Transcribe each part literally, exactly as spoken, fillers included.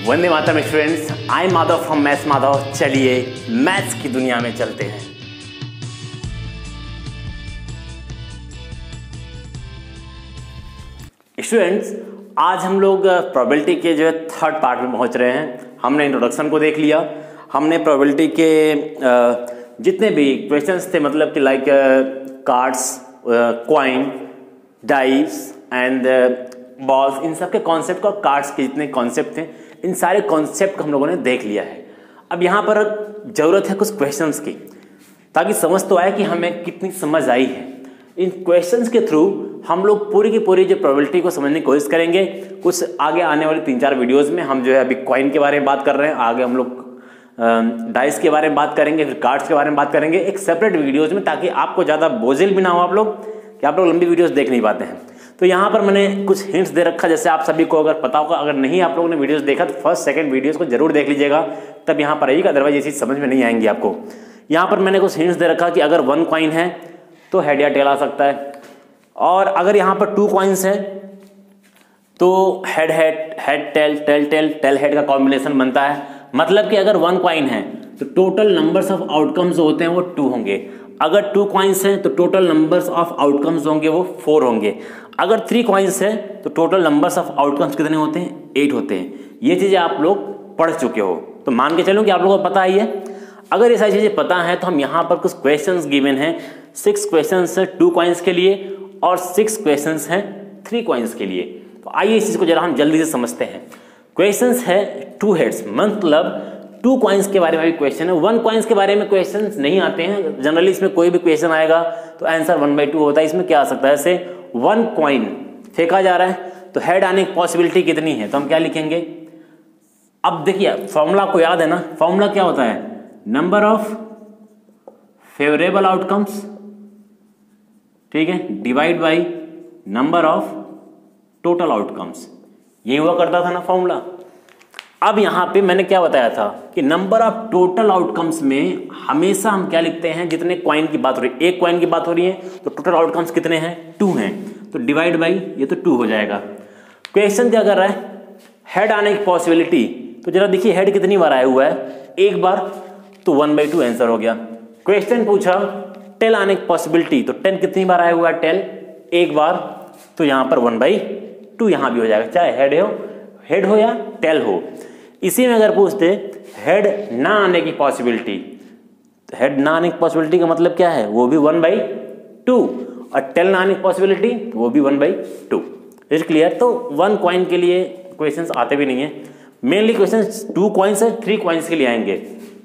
वंदे मातरम students, I Madhav from maths Madhav. चलिए maths की दुनिया में चलते हैं। स्टूडेंट्स, आज हम लोग प्रोबेबिलिटी के जो है थर्ड पार्ट में पहुंच रहे हैं। हमने इंट्रोडक्शन को देख लिया, हमने प्रोबेबिलिटी के जितने भी क्वेश्चंस थे, मतलब कि like cards, coin, dice and balls, इन सब के कॉन्सेप्ट और कार्ड्स के जितने कॉन्सेप्ट थे, इन सारे कॉन्सेप्ट को हम लोगों ने देख लिया है। अब यहाँ पर ज़रूरत है कुछ क्वेश्चंस की, ताकि समझ तो आए कि हमें कितनी समझ आई है। इन क्वेश्चंस के थ्रू हम लोग पूरी की पूरी जो प्रोबेबिलिटी को समझने की कोशिश करेंगे। कुछ आगे आने वाले तीन चार वीडियोज़ में हम जो है अभी कॉइन के बारे में बात कर रहे हैं, आगे हम लोग डाइस के बारे में बात करेंगे, फिर कार्ड्स के बारे में बात करेंगे एक सेपरेट वीडियोज़ में, ताकि आपको ज़्यादा बोझिल भी ना हो आप लोग कि आप लोग लंबी वीडियोज़ देख नहीं पाते हैं। तो यहाँ पर मैंने कुछ हिंट्स दे रखा, जैसे आप सभी को अगर पता होगा, अगर नहीं आप लोगों ने वीडियोस देखा तो फर्स्ट सेकंड वीडियोस को जरूर देख लीजिएगा, तब यहाँ पर आइएगा, अदरवाइज ये चीज़ समझ में नहीं आएंगी आपको। यहाँ पर मैंने कुछ हिंट्स दे रखा कि अगर वन कॉइन है तो हेड या टेल आ सकता है, और अगर यहाँ पर टू कॉइन्स है तो head head head tail tail tail tail head का कॉम्बिनेशन बनता है। मतलब कि अगर वन कॉइन है तो टोटल नंबर्स ऑफ आउटकम्स होते हैं वो टू होंगे। अगर टू कॉइन्स हैं तो टोटल नंबर्स ऑफ आउटकम्स होंगे वो फोर होंगे। अगर थ्री कॉइन्स है तो टोटल नंबर्स ऑफ आउटकम्स कितने होते हैं? एट होते हैं। ये चीज़ें आप लोग पढ़ चुके हो, तो मान के चलो कि आप लोगों को पता ही है। अगर ये सारी चीज़ें पता है तो हम यहाँ पर कुछ क्वेश्चंस गिवन हैं। सिक्स क्वेश्चंस है टू कॉइन्स के लिए और सिक्स क्वेश्चंस हैं थ्री कॉइन्स के लिए। तो आइए इस चीज़ को जरा हम जल्दी से समझते हैं। क्वेश्चंस है टू हेड्स, मतलब टू कॉइन्स के बारे में भी क्वेश्चन है। वन कॉइन्स के बारे में क्वेश्चन नहीं आते हैं जनरली। इसमें कोई भी क्वेश्चन आएगा तो आंसर वन बाई टू होता है। इसमें क्या आ सकता है? ऐसे वन कॉइन फेंका जा रहा है तो हेड आने की पॉसिबिलिटी कितनी है, तो हम क्या लिखेंगे? अब देखिए फॉर्मूला को याद है ना, फॉर्मूला क्या होता है? नंबर ऑफ फेवरेबल आउटकम्स, ठीक है, divide by number of total outcomes. यही हुआ करता था ना फॉर्मूला। अब यहाँ पे मैंने क्या बताया था कि नंबर ऑफ टोटल आउटकम्स में हमेशा हम क्या लिखते हैं? जितने कॉइन की बात हो रही है, एक कॉइन की बात हो रही है तो टोटल आउटकम्स कितने हैं? टू हैं, तो डिवाइड बाई ये तो टू हो जाएगा। क्वेश्चन क्या कर रहा है? हेड आने की पॉसिबिलिटी, तो जरा देखिए हेड कितनी बार आया हुआ है? एक बार, तो वन बाई टू आंसर हो गया। क्वेश्चन पूछा टेल आने की पॉसिबिलिटी, तो टेन कितनी बार आया हुआ है? टेल एक बार, तो यहाँ पर वन बाई टू यहाँ भी हो जाएगा, चाहे हेड हो हेड हो या टेल हो। इसी में अगर पूछते हेड ना आने की पॉसिबिलिटी, हेड ना आने की पॉसिबिलिटी का मतलब क्या है? वो भी वन बाई टू, और टेल ना आने की पॉसिबिलिटी वो भी one by two. Is clear? तो वन कॉइन के लिए क्वेश्चंस आते भी नहीं है, मेनली क्वेश्चंस टू कॉइन्स है, थ्री कॉइन्स के लिए आएंगे।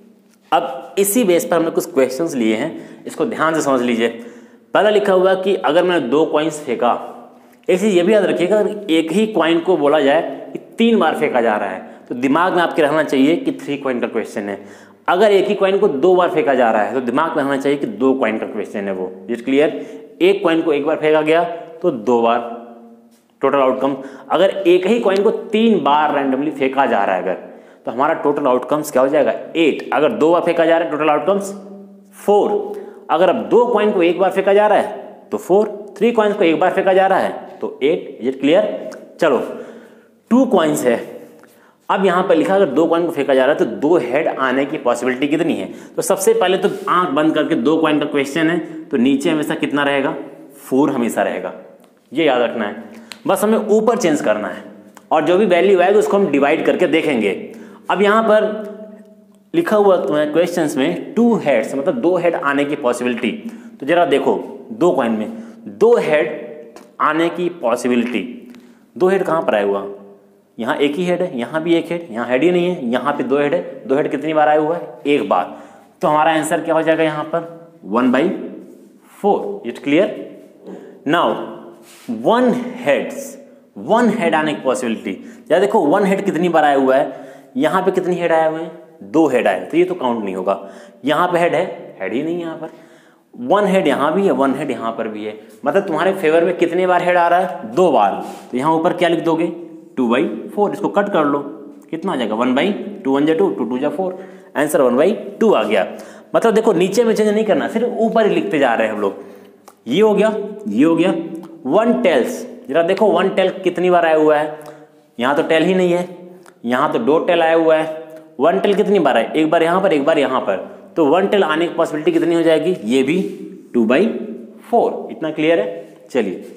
अब इसी बेस पर हमने कुछ क्वेश्चंस लिए हैं, इसको ध्यान से समझ लीजिए। पहला लिखा हुआ कि अगर मैंने दो कॉइन्स फेंका, ऐसे ये भी याद रखिएगा एक ही कॉइन को बोला जाए कि तीन बार फेंका जा रहा है, तो दिमाग में आपके रहना चाहिए कि थ्री कॉइन का क्वेश्चन है। अगर एक ही कॉइन को दो बार फेंका जा रहा है तो दिमाग में रहना चाहिए कि दो कॉइन का क्वेश्चन है वो। Is clear? एक कॉइन को एक बार फेंका गया तो दो बार टोटल आउटकम। अगर एक ही कॉइन को तीन बार रैंडमली फेंका जा रहा है अगर, तो हमारा टोटल आउटकम्स क्या हो जाएगा? एट। अगर दो बार फेंका जा रहा है टोटल आउटकम्स फोर। अगर अब दो कॉइन को एक बार फेंका जा रहा है तो फोर, थ्री कॉइन्स को एक बार फेंका जा रहा है तो एट। Is clear? चलो टू कॉइन्स है। अब यहाँ पर लिखा अगर दो कॉइन को फेंका जा रहा है तो दो हेड आने की पॉसिबिलिटी कितनी है? तो सबसे पहले तो आंख बंद करके दो कॉइन का क्वेश्चन है, तो नीचे हमेशा कितना रहेगा? फोर हमेशा रहेगा। ये याद रखना है, बस हमें ऊपर चेंज करना है, और जो भी वैल्यू आएगी उसको हम डिवाइड करके देखेंगे। अब यहाँ पर लिखा हुआ तुम्हें क्वेश्चन में टू हेड्स, मतलब दो हेड आने की पॉसिबिलिटी। तो जरा देखो दो कॉइन में दो हेड आने की पॉसिबिलिटी, दो हेड कहाँ पर आया हुआ? यहाँ एक ही हेड है, यहाँ भी एक हेड, यहाँ हेड ही नहीं है, यहाँ पे दो हेड है। दो हेड कितनी बार आया हुआ है? एक बार। तो हमारा आंसर क्या हो जाएगा यहाँ पर? One by four. It clear? Now one heads, one head आने की पॉसिबिलिटी, या देखो वन हेड कितनी बार आया हुआ है? यहाँ पे कितनी हेड आए हुए हैं? दो हेड आए, तो ये तो काउंट नहीं होगा। यहाँ पे हेड है? हेड ही नहीं है यहाँ पर। वन हेड यहाँ भी है, वन हेड यहाँ पर भी है, मतलब तुम्हारे फेवर में कितने बार हेड आ रहा है? दो बार। तो यहाँ ऊपर क्या लिख दोगे? Two by four. इसको कट कर लो, कितना आ जाएगा? वन बाई टू, वन जा टू, टू टू जा four, answer one by two आ गया। मतलब देखो नीचे में चेंज नहीं करना, सिर्फ ऊपर ही लिखते जा रहे हैं हम लोग। ये हो गया, ये हो गया। वन टेल्स, जरा देखो वन टेल कितनी बार आया हुआ है? यहाँ तो टेल ही नहीं है, यहाँ तो दो टेल आया हुआ है, वन टेल कितनी बार है, एक बार यहाँ पर एक बार यहाँ पर, तो वन टेल आने की पॉसिबिलिटी कितनी हो जाएगी, ये भी टू बाई फोर। इतना क्लियर है। चलिए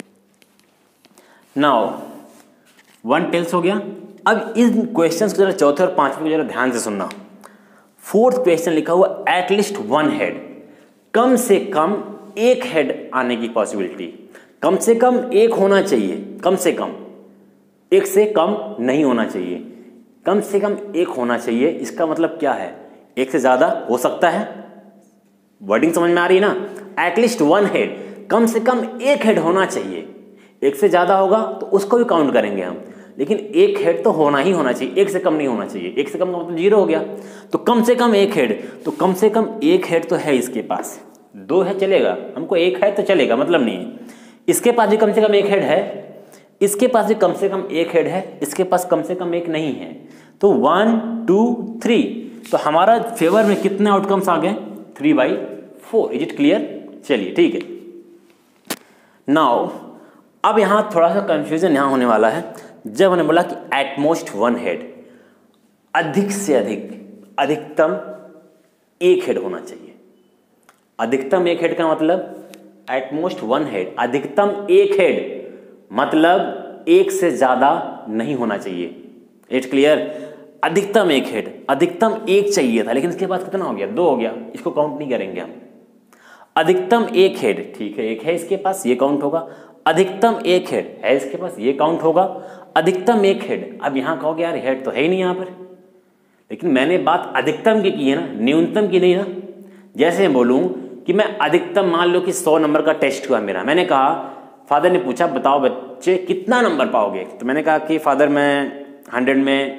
नाउ वन टेल्स हो गया। अब इन क्वेश्चंस को जरा चौथे और पांचवें को जरा ध्यान से सुनना। फोर्थ क्वेश्चन लिखा हुआ एटलीस्ट वन हेड, कम से कम एक हेड आने की पॉसिबिलिटी, कम से कम एक होना चाहिए, कम से कम एक से कम नहीं होना चाहिए, कम से कम एक होना चाहिए। इसका मतलब क्या है, एक से ज्यादा हो सकता है, वर्डिंग समझ में आ रही है ना। एटलीस्ट वन हेड, कम से कम एक हेड होना चाहिए, एक से ज्यादा होगा तो उसको भी काउंट करेंगे हम, लेकिन एक हेड तो होना ही होना चाहिए, एक से कम नहीं होना चाहिए। एक से कम का मतलब जीरो हो गया, तो कम से कम एक हेड, तो कम से कम एक हेड तो है इसके पास, दो है चलेगा, हमको एक है तो चलेगा, मतलब नहीं है। इसके पास भी कम से कम एक हेड है, इसके पास भी कम से कम एक हेड है, इसके पास कम से कम एक नहीं है, तो वन टू थ्री, तो हमारा फेवर में कितने आउटकम्स आ गए, three by four. Is it clear? चलिए ठीक है। नाउ अब यहां थोड़ा सा कंफ्यूजन यहां होने वाला है, जब हमने बोला कि एट मोस्ट वन हेड, अधिक से अधिक, अधिकतम एक हेड होना चाहिए। अधिकतम एक हेड का मतलब एट मोस्ट वन हेड, अधिकतम एक हेड मतलब एक से ज्यादा नहीं होना चाहिए। It clear? अधिकतम एक हेड, अधिकतम एक चाहिए था, लेकिन इसके बाद कितना हो गया, दो हो गया, इसको काउंट नहीं करेंगे हम। अधिकतम एक हेड, ठीक है, एक है इसके पास, ये काउंट होगा। अधिकतम एक हेड है इसके पास, ये काउंट होगा। अधिकतम एक हेड, अब यहां कहोगे यार हेड तो है ही नहीं यहां पर, लेकिन मैंने बात अधिकतम की की है ना, न्यूनतम की नहीं ना। जैसे बोलूं कि मैं अधिकतम, मान लो कि सौ नंबर का टेस्ट हुआ मेरा, मैंने कहा, फादर ने पूछा बताओ बच्चे कितना नंबर पाओगे, तो मैंने कहा कि फादर मैं हंड्रेड में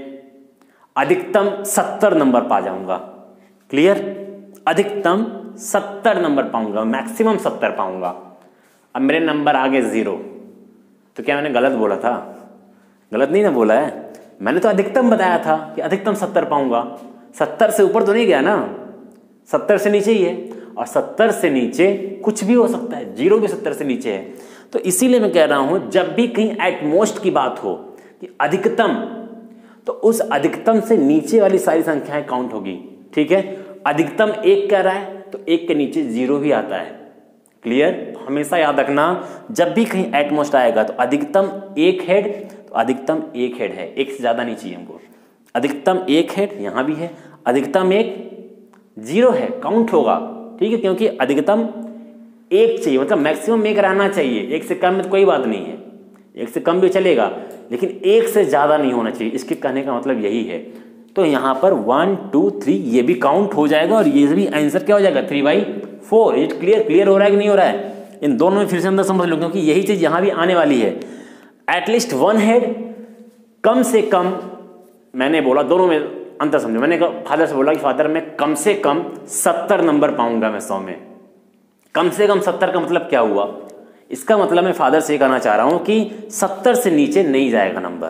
अधिकतम सत्तर नंबर पा जाऊंगा। क्लियर? अधिकतम सत्तर नंबर पाऊंगा, मैक्सिमम सत्तर पाऊंगा। अब मेरे नंबर आ गए जीरो, तो क्या मैंने गलत बोला था? गलत नहीं ना बोला है, मैंने तो अधिकतम बताया था कि अधिकतम सत्तर पाऊंगा। सत्तर से ऊपर तो नहीं गया ना, सत्तर से नीचे ही है, और सत्तर से नीचे कुछ भी हो सकता है, जीरो भी सत्तर से नीचे है। तो इसीलिए मैं कह रहा हूं जब भी कहीं एट मोस्ट की बात हो कि अधिकतम, तो उस अधिकतम से नीचे वाली सारी संख्याएं काउंट होगी। ठीक है? अधिकतम एक कह रहा है तो एक के नीचे जीरो भी आता है। क्लियर? तो हमेशा याद रखना, जब भी कहीं एट मोस्ट आएगा तो अधिकतम एक हेड, तो अधिकतम एक हेड है, एक से ज्यादा नहीं चाहिए हमको। अधिकतम एक हेड यहां भी है, अधिकतम एक जीरो है, काउंट होगा। ठीक है? क्योंकि अधिकतम एक चाहिए, मतलब मैक्सिमम एक रहना चाहिए, एक से कम में तो कोई बात नहीं है, एक से कम भी चलेगा, लेकिन एक से ज्यादा नहीं होना चाहिए। इसके कहने का मतलब यही है। तो यहां पर वन टू थ्री ये भी काउंट हो जाएगा, और ये भी आंसर क्या हो जाएगा, three by four. It clear? Clear हो रहा है कि नहीं हो रहा है? इन दोनों में फिर से अंदर समझ लो, क्योंकि यही चीज यहां भी आने वाली है। एटलीस्ट वन हेड, कम से कम, मैंने बोला दोनों में अंतर समझो। मैंने फादर से बोला कि फादर मैं कम से कम सत्तर नंबर पाऊंगा मैं सौ में। कम से कम सत्तर का मतलब क्या हुआ? इसका मतलब मैं फादर से कहना चाह रहा हूं कि सत्तर से नीचे नहीं जाएगा नंबर।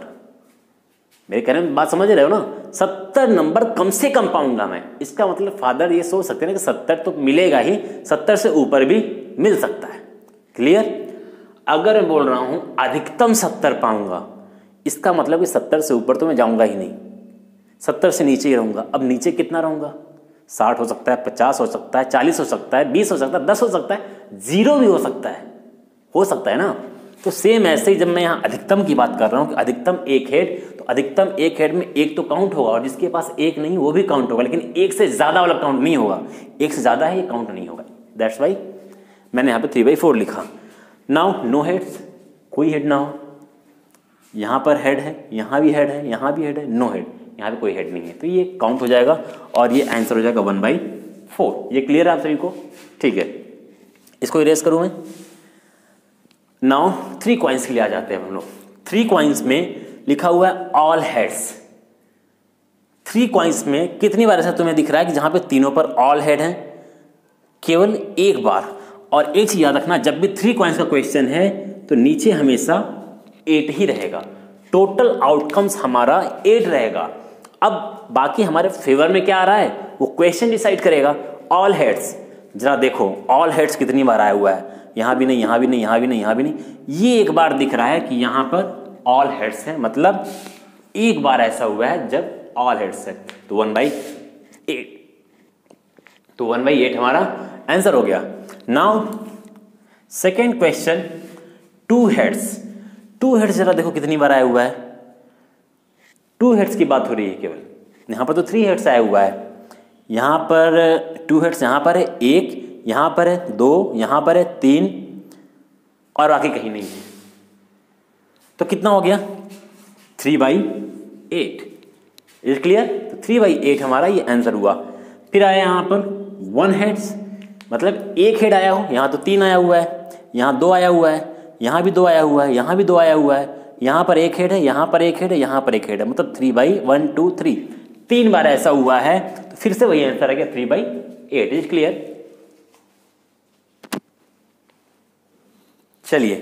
मेरे कहने में बात समझ रहे हो ना? सत्तर नंबर कम से कम पाऊंगा मैं। इसका मतलब फादर ये सोच सकते हैं ना कि सत्तर तो मिलेगा ही, सत्तर से ऊपर भी मिल सकता है। क्लियर? अगर मैं बोल रहा हूं अधिकतम सत्तर पाऊंगा, इसका मतलब कि सत्तर से ऊपर तो मैं जाऊंगा ही नहीं, सत्तर से नीचे ही रहूंगा। अब नीचे कितना रहूंगा? साठ हो सकता है, पचास हो सकता है, चालीस हो सकता है, बीस हो सकता है, दस हो सकता है, जीरो भी हो सकता है, हो सकता है ना। तो सेम ऐसे ही जब मैं यहाँ अधिकतम की बात कर रहा हूँ कि अधिकतम एक हेड, तो अधिकतम एक हेड में एक तो काउंट होगा, और जिसके पास एक नहीं वो भी काउंट होगा, लेकिन एक से ज्यादा वाला काउंट नहीं होगा। एक से ज्यादा है ये काउंट नहीं होगा। दैट्स वाई मैंने यहाँ पे थ्री बाई फोर लिखा। नाउ नो हेड्स, कोई हेड ना हो, यहाँ पर हेड है, यहाँ भी हेड है, यहाँ भी हेड है, नो हेड, यहाँ पे कोई हेड नहीं है, तो ये काउंट हो जाएगा और ये आंसर हो जाएगा वन बाई फोर। ये क्लियर है आप सभी को? ठीक है, इसको इरेज करूं मैं। नाउ थ्री कॉइन्स के लिए आ जाते हैं हम लोग। थ्री कॉइन्स में लिखा हुआ है ऑल हेड्स। थ्री कॉइन्स में कितनी बार ऐसा तुम्हें दिख रहा है कि जहां पे तीनों पर ऑल हेड है? केवल एक बार। और एक चीज याद रखना, जब भी थ्री कॉइन्स का क्वेश्चन है तो नीचे हमेशा एट ही रहेगा, टोटल आउटकम्स हमारा एट रहेगा। अब बाकी हमारे फेवर में क्या आ रहा है वो क्वेश्चन डिसाइड करेगा। ऑल हेड्स, जरा देखो ऑल हेड्स कितनी बार आया हुआ है, यहां भी नहीं, यहां भी नहीं, यहां भी नहीं, यहां भी नहीं। ये एक बार दिख रहा है कि यहां पर ऑल हेड्स है, मतलब एक बार ऐसा हुआ है जब ऑल हेड्स है, तो वन बाई एट, तो वन बाई एट हमारा आंसर हो गया। Now second question, two heads. Two heads जरा देखो कितनी बार आया हुआ है, टू हेड्स की बात हो रही है केवल, यहाँ पर तो थ्री हेड्स आया हुआ है, यहाँ पर टू हेड्स यहाँ पर है एक, यहाँ पर है दो, यहाँ पर है तीन और बाकी कहीं नहीं है, तो कितना हो गया three by eight. Is clear? तो थ्री बाई एट हमारा ये आंसर हुआ। फिर आया यहाँ पर वन हेड्स, मतलब एक हेड आया हो, यहाँ तो तीन आया हुआ है, यहाँ दो आया हुआ है, यहाँ भी दो आया हुआ है, यहाँ भी दो आया हुआ है, यहाँ पर एक हेड है, यहाँ पर एक हेड है, यहाँ पर एक हेड है, मतलब three by one two three, तीन बार ऐसा हुआ है, तो फिर से वही आंसर आ गया three by eight. Is clear? चलिए,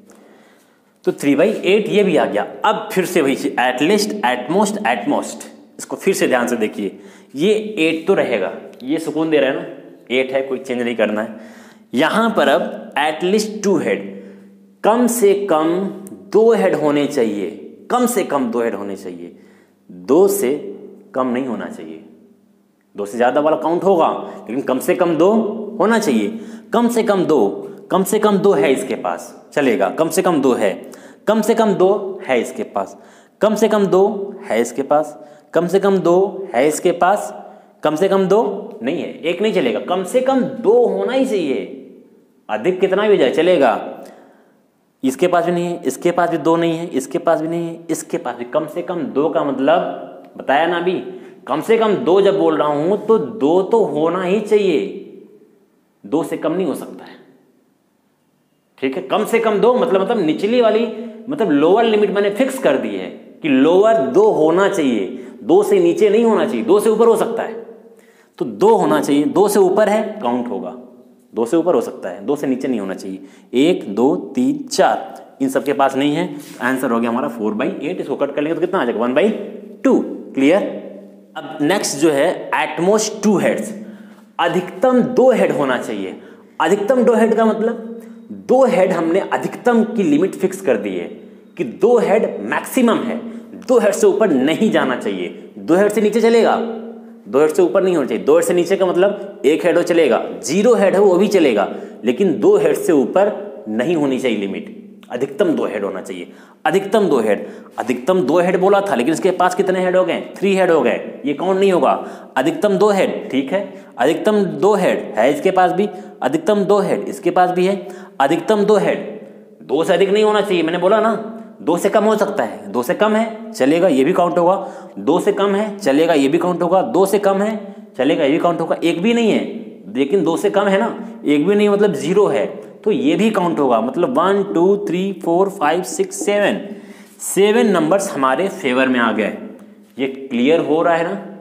तो थ्री बाई एट ये भी आ गया। अब फिर से वही एटलीस्ट, एटमोस्ट, एटमोस्ट, इसको फिर से ध्यान से देखिए, ये एट तो रहेगा, ये सुकून दे रहा है ना, एट है, कोई चेंज नहीं करना है। यहां पर अब एटलीस्ट टू हेड, कम से कम दो हेड होने चाहिए, कम से कम दो हेड होने चाहिए, दो से कम नहीं होना चाहिए, दो से ज्यादा वाला काउंट होगा लेकिन कम से कम दो होना चाहिए। कम से कम दो, कम से कम दो है इसके पास, चलेगा, कम से कम दो है, कम से कम दो है इसके पास, कम से कम दो है इसके पास, कम से कम दो है इसके पास, कम से कम दो नहीं है, एक नहीं चलेगा, कम से कम दो होना ही चाहिए, अधिक कितना भी हो जाए चलेगा। इसके पास भी नहीं है, इसके पास भी दो नहीं है, इसके पास भी नहीं है, इसके पास भी, कम से कम दो का मतलब बताया ना अभी, कम से कम दो जब बोल रहा हूं तो दो तो होना ही चाहिए, दो से कम नहीं हो सकता है, ठीक है। कम से कम दो मतलब मतलब निचली वाली, मतलब लोअर लिमिट मैंने फिक्स कर दी है कि लोअर दो होना चाहिए, दो से नीचे नहीं होना चाहिए, दो से ऊपर हो सकता है, तो दो होना चाहिए, दो से ऊपर है काउंट होगा, दो से ऊपर हो सकता है, दो से नीचे नहीं होना चाहिए। एक, दो, तीन, चार, इन सबके पास नहीं है, आंसर हो गया हमारा फोर बाई एट। इसको कट कर लेंगे तो कितना आ जाएगा वन बाई टू। क्लियर? अब नेक्स्ट जो है एटमोस्ट टू हेड्स, अधिकतम दो हेड होना चाहिए। अधिकतम दो हेड का मतलब दो हेड हमने अधिकतम की लिमिट फिक्स कर दी है कि दो हेड मैक्सिमम है, दो हेड से ऊपर नहीं जाना चाहिए, दो हेड से नीचे चलेगा, दो हेड से ऊपर नहीं होना चाहिए। दो हेड से नीचे का मतलब एक हेड हो चलेगा, जीरो हेड है वो भी चलेगा, लेकिन दो हेड से ऊपर नहीं होनी चाहिए लिमिट, अधिकतम दो हेड होना चाहिए। अधिकतम दो हेड, अधिकतम दो हेड बोला था लेकिन इसके पास कितने हेड हो गए, थ्री हेड हो गए, ये काउंट नहीं होगा। अधिकतम दो हेड, ठीक है, अधिकतम दो हेड है इसके पास भी, अधिकतम दो हेड इसके पास भी है, अधिकतम दो हेड, दो से अधिक नहीं होना चाहिए, मैंने बोला ना, दो से कम हो सकता है, दो से कम है चलेगा, ये भी काउंट होगा, दो से कम है चलेगा, ये भी काउंट होगा, दो से कम है चलेगा, ये भी काउंट होगा, एक भी नहीं है लेकिन दो से कम है ना, एक भी नहीं मतलब जीरो है, तो ये भी काउंट होगा, मतलब one two three four five six seven, seven numbers हमारे फेवर में आ गए। ये क्लियर हो रहा है ना?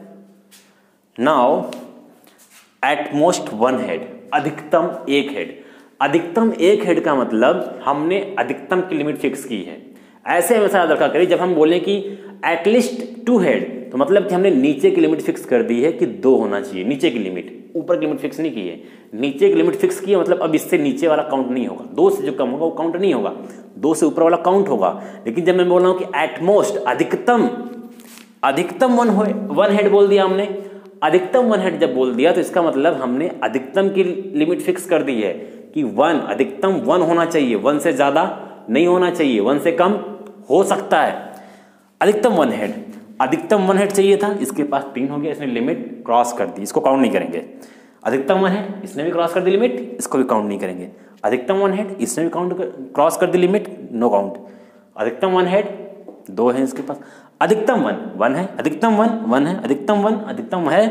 नाउ एटमोस्ट वन हेड, अधिकतम एक हेड, अधिकतम एक हेड का मतलब हमने अधिकतम की लिमिट फिक्स की है। ऐसे हमेशा याद रखा करिए, जब हम बोलें कि एटलीस्ट टू हेड, तो मतलब कि हमने नीचे की लिमिट फिक्स कर दी है कि दो होना चाहिए, नीचे की लिमिट, ऊपर की लिमिट फिक्स नहीं की है, नीचे की लिमिट फिक्स की है, मतलब अब इससे नीचे वाला काउंट नहीं होगा, दो से जो कम होगा वो काउंट नहीं होगा, दो से ऊपर वाला काउंट होगा। लेकिन जब मैं बोल रहा हूं कि एटमोस्ट, अधिकतम, अधिकतम वन वन हेड बोल दिया हमने, अधिकतम वन हेड जब बोल दिया तो इसका मतलब हमने अधिकतम की लिमिट फिक्स कर दी है कि वन, अधिकतम वन होना चाहिए, वन से ज्यादा नहीं होना चाहिए, वन से कम हो सकता है। अधिकतम वन हेड, अधिकतम वन हेड चाहिए था, इसके पास तीन हो गया, इसने लिमिट क्रॉस कर दी, इसको काउंट नहीं करेंगे। अधिकतम वन हेड, इसने भी क्रॉस कर दी लिमिट, इसको भी काउंट नहीं करेंगे। अधिकतम वन हेड, इसने भी काउंट क्रॉस कर दी लिमिट, नो काउंट। अधिकतम वन हेड, दो है इसके पास, अधिकतम वन, वन है, अधिकतम वन, वन है, अधिकतम वन, अधिकतम है,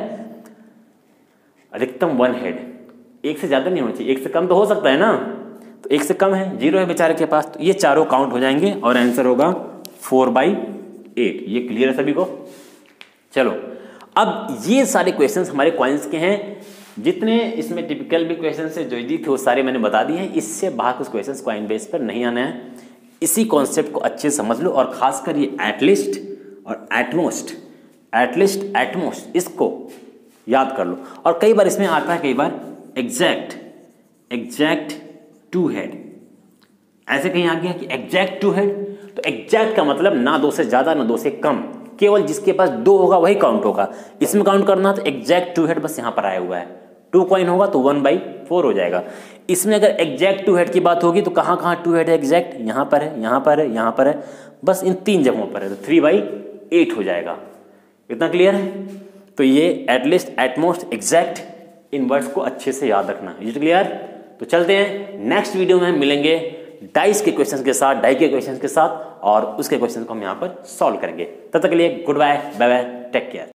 अधिकतम वन हेड, एक से ज्यादा नहीं होना चाहिए, एक से कम तो हो सकता है ना, तो एक से कम है, जीरो है बेचारे के पास, तो ये चारों काउंट हो जाएंगे और आंसर होगा फोर बाई एट। ये क्लियर है सभी को? चलो, अब ये सारे क्वेश्चंस हमारे कॉइन्स के हैं, जितने इसमें टिपिकल भी क्वेश्चंस है जो इजी थे वो सारे मैंने बता दिए हैं, इससे बाहर कुछ क्वेश्चंस कॉइन बेस पर नहीं आना है। इसी कॉन्सेप्ट को अच्छे से समझ लो, और खासकर ये एटलीस्ट और एटमोस्ट, एटलीस्ट एटमोस्ट, इसको याद कर लो। और कई बार इसमें आता है, कई बार एग्जैक्ट, एग्जैक्ट टू हेड, ऐसे कहीं आ गया कि एग्जैक्ट टू हेड, तो तो एग्जैक्ट का मतलब ना दो से ज्यादा ना दो से कम, केवल जिसके पास दो होगा वही काउंट होगा। इसमें काउंट करना तो एग्जैक्ट टू हेड बस यहाँ पर आया हुआ है, टू कॉइन होगा तो वन बाई फोर हो जाएगा। इसमें अगर एग्जैक्ट टू हेड की बात होगी तो कहाँ कहाँ टू हेड है एग्जैक्ट, यहाँ पर है, यहाँ पर है, यहाँ पर है, बस इन तीन जगहों पर है, तो थ्री बाई एट हो जाएगा। इतना क्लियर है? तो ये एटलीस्ट एटमोस्ट एग्जैक्ट इन वर्ड्स को अच्छे से याद रखना। Is it clear? तो चलते हैं नेक्स्ट वीडियो में हम मिलेंगे डाइस के क्वेश्चंस के साथ, डाई के क्वेश्चंस के साथ, और उसके क्वेश्चन को हम यहाँ पर सॉल्व करेंगे। तब तक के लिए goodbye, bye bye, take care.